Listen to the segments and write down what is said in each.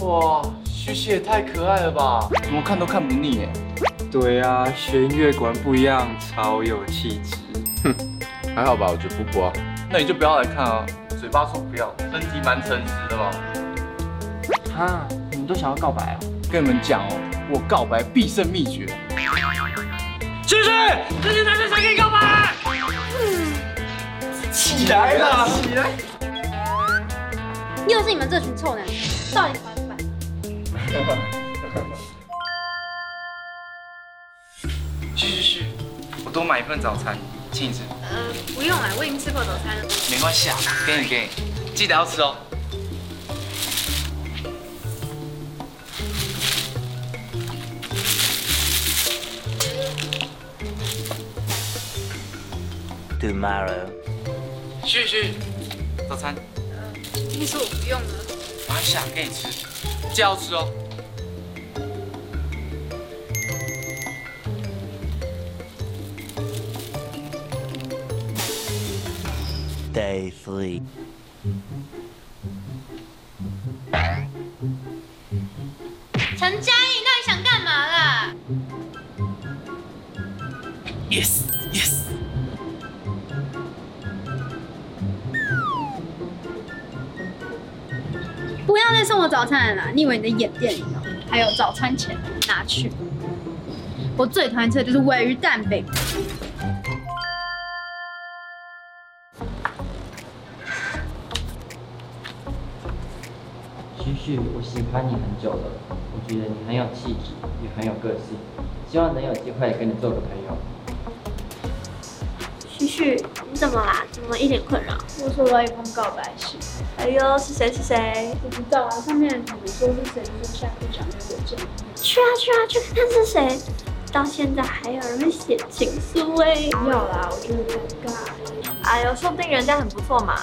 哇，旭旭也太可爱了吧，怎么看都看不腻哎。 对啊，学音乐果然不一样，超有气质。 哼，还好吧，我觉得不啊。 那你就不要来看啊，嘴巴说不要，身体蛮诚实的嘛。 哈，你们都想要告白啊？ 跟你们讲哦，我告白必胜秘诀。旭旭，这些男生谁跟你告白？起来啦，起来！ 又是你们这群臭男生，到底烦不烦？ 旭，我多买一份早餐，请你吃。 不用啦，我已经吃过早餐了。 没关系啊，给你，记得要吃哦。 Tomorrow。 旭，早餐。 听说我不用了。 马上给你吃，记得要吃哦。 Day 3。 陈嘉义，那你想干嘛啦 Yes。 不要再送我早餐了啦！你以为你的眼店里哦，还有早餐钱拿去？我最讨厌吃的就是鲔鱼蛋饼。 旭，我喜欢你很久了，我觉得你很有气质，也很有个性，希望能有机会跟你做个朋友。 旭，你怎么啦？怎么一脸困扰？ 我收到一封告白信。 哎呦，是谁？ 不知道啊，上面怎么说是谁，说下课讲给我见。 去看看是谁。到现在还有人会写情书哎。 不要啦，我觉得尴尬。 哎呦，说不定人家很不错嘛。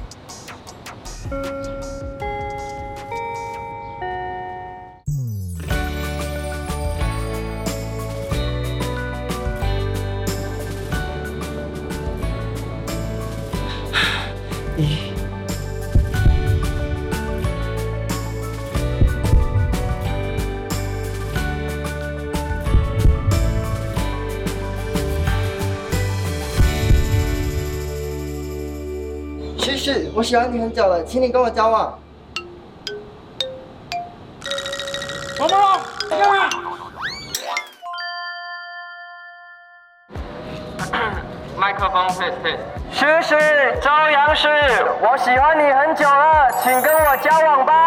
旭，我喜欢你很久了，请你跟我交往。 宝宝，你干嘛？ 麦克风 test。旭，周阳旭，我喜欢你很久了，请跟我交往吧。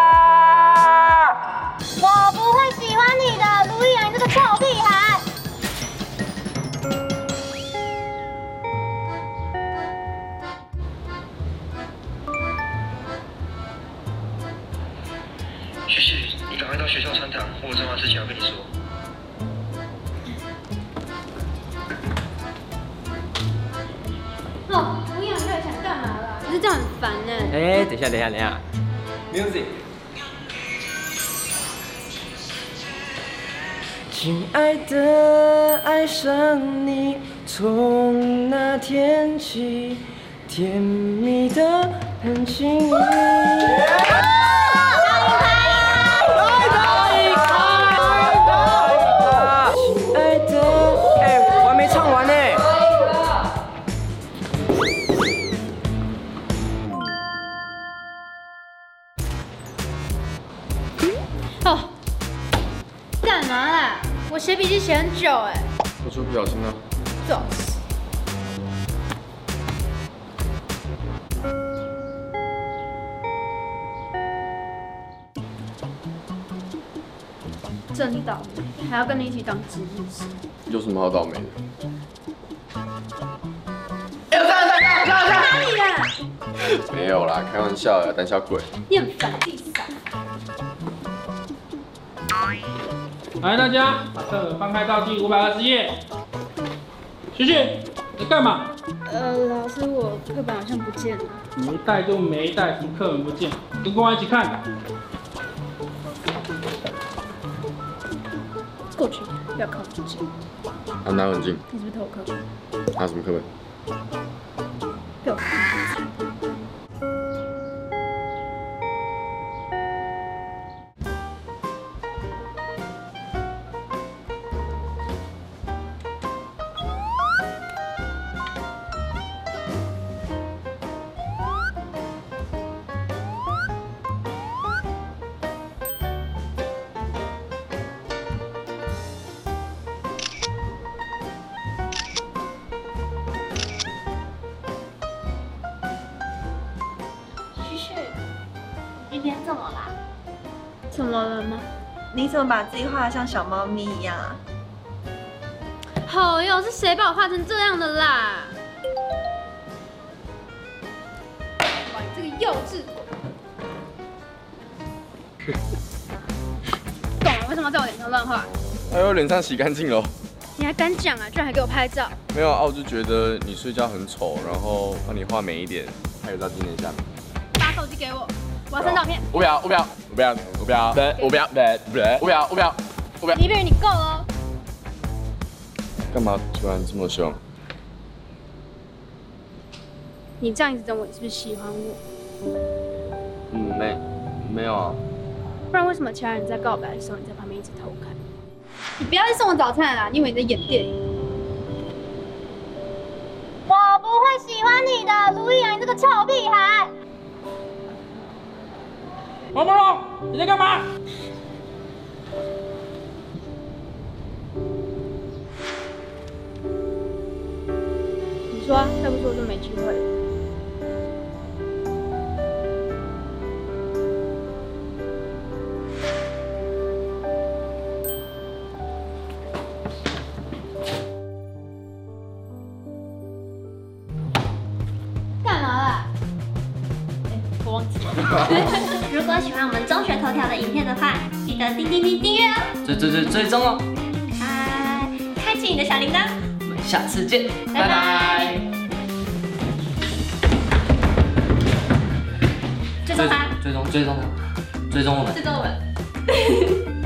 我不会喜欢你的，卢艺人这个臭屁孩。 旭，你赶快到学校穿堂，我有重要事情要跟你说。 哦，卢艺人到底想干嘛啦？可是这样很烦呢。 哎，等一下 ，music。亲爱的，爱上你，从那天起，甜蜜的很轻易。 哦，干嘛啦？我写笔记写很久哎。 我就不小心了。 最好是。真倒霉，还要跟你一起当值日生。 有什么好倒霉的？ 哪里啊？ 没有啦，开玩笑的，胆小鬼。 你很烦，第三。 来，大家把课本翻开到第520页。旭，你干嘛？ 老师，我课本好像不见了。 没带就没带，什么课本不见？跟我一起看。 过去，不要靠我近。 啊，拿很近。 你是不是偷我课本？ 拿什么课本？ 被我看到。 旭，今天怎么啦？ 怎么了吗？ 你怎么把自己画得像小猫咪一样啊？ 好哟，是谁把我画成这样的啦？哇，你这个幼稚鬼！懂了，为什么要在我脸上乱画？ 哎呦，脸上洗干净了。 你还敢讲啊？居然还给我拍照！ 没有啊，我就觉得你睡觉很丑，然后帮你画美一点，还有到今天下面。 把手机给我，我要删照片。 我不要，我不要，我不要，我不要，我不要，我不要，我不要，我不要，我不要。 李碧宇，你够了。 干嘛突然这么凶？ 你这样子等我，你是不是喜欢我？ 没有啊。 不然为什么其他人在告白的时候，你在旁边一直偷看？你不要再送我早餐了啦！你以为你在演电影？ 我不会喜欢你的，卢易阳，你这个臭屁孩！ 毛毛龙，你在干嘛？ 你说啊，再不说我就没机会了。干嘛啦？我忘记了。 如果喜欢我们中学头条的影片的话，记得叮叮叮订阅哦， 追踪哦， 开启你的小铃铛， 我们下次见， 拜拜。追踪他， 追踪我们。 追踪我们。